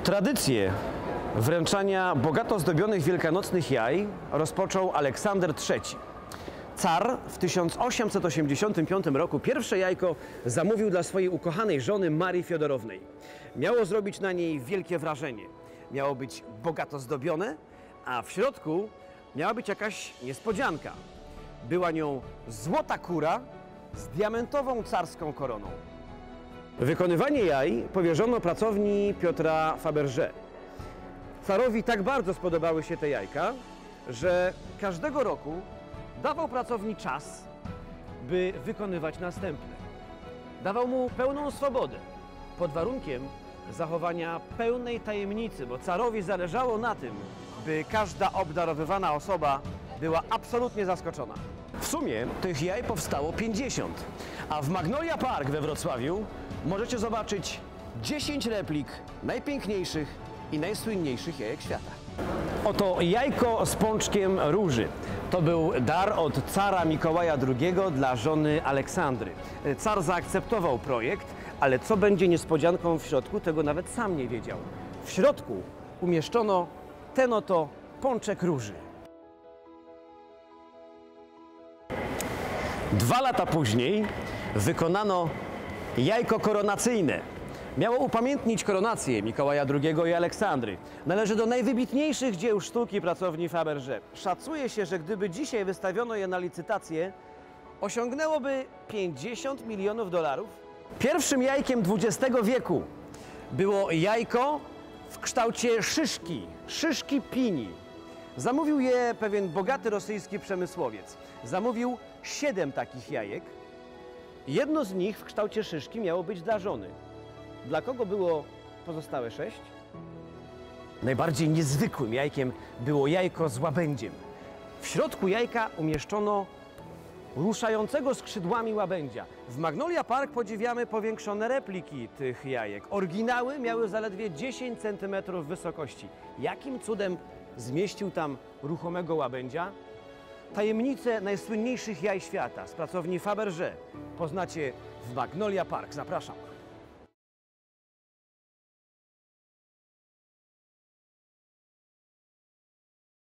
Tradycję wręczania bogato zdobionych wielkanocnych jaj rozpoczął Aleksander III. Car w 1885 roku pierwsze jajko zamówił dla swojej ukochanej żony Marii Fiodorownej. Miało zrobić na niej wielkie wrażenie. Miało być bogato zdobione, a w środku miała być jakaś niespodzianka. Była nią złota kura z diamentową carską koroną. Wykonywanie jaj powierzono pracowni Piotra Fabergé. Carowi tak bardzo spodobały się te jajka, że każdego roku dawał pracowni czas, by wykonywać następne. Dawał mu pełną swobodę, pod warunkiem zachowania pełnej tajemnicy, bo carowi zależało na tym, by każda obdarowywana osoba była absolutnie zaskoczona. W sumie tych jaj powstało 50, a w Magnolia Park we Wrocławiu możecie zobaczyć 10 replik najpiękniejszych i najsłynniejszych jajek świata. Oto jajko z pączkiem róży. To był dar od cara Mikołaja II dla żony Aleksandry. Car zaakceptował projekt, ale co będzie niespodzianką w środku, tego nawet sam nie wiedział. W środku umieszczono ten oto pączek róży. 2 lata później wykonano jajko koronacyjne. Miało upamiętnić koronację Mikołaja II i Aleksandry. Należy do najwybitniejszych dzieł sztuki pracowni Fabergé. Szacuje się, że gdyby dzisiaj wystawiono je na licytację, osiągnęłoby $50 milionów. Pierwszym jajkiem XX wieku było jajko w kształcie szyszki pini. Zamówił je pewien bogaty rosyjski przemysłowiec. Zamówił 7 takich jajek. Jedno z nich w kształcie szyszki miało być dla żony. Dla kogo było pozostałe 6? Najbardziej niezwykłym jajkiem było jajko z łabędziem. W środku jajka umieszczono ruszającego skrzydłami łabędzia. W Magnolia Park podziwiamy powiększone repliki tych jajek. Oryginały miały zaledwie 10 cm wysokości. Jakim cudem zmieścił tam ruchomego łabędzia? Tajemnice najsłynniejszych jaj świata z pracowni Fabergé poznacie w Magnolia Park. Zapraszam.